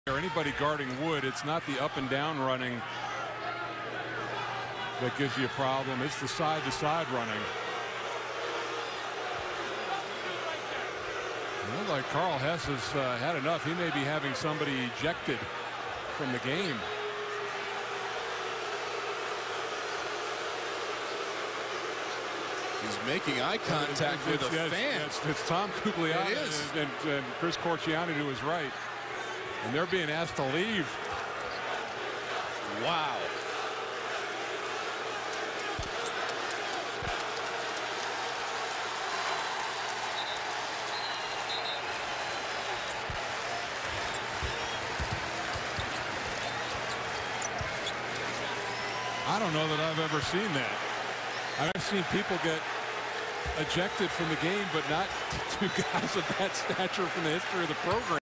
or anybody guarding Wood, it's not the up and down running that gives you a problem. It's the side to side running. It looks like Carl Hess has had enough. He may be having somebody ejected from the game. He's making eye contact with a fan. It's Tom Gugliotta and Chris Corciani to his right. And they're being asked to leave. Wow. I don't know that I've ever seen that. I've seen people get ejected from the game, but not two guys of that stature from the history of the program.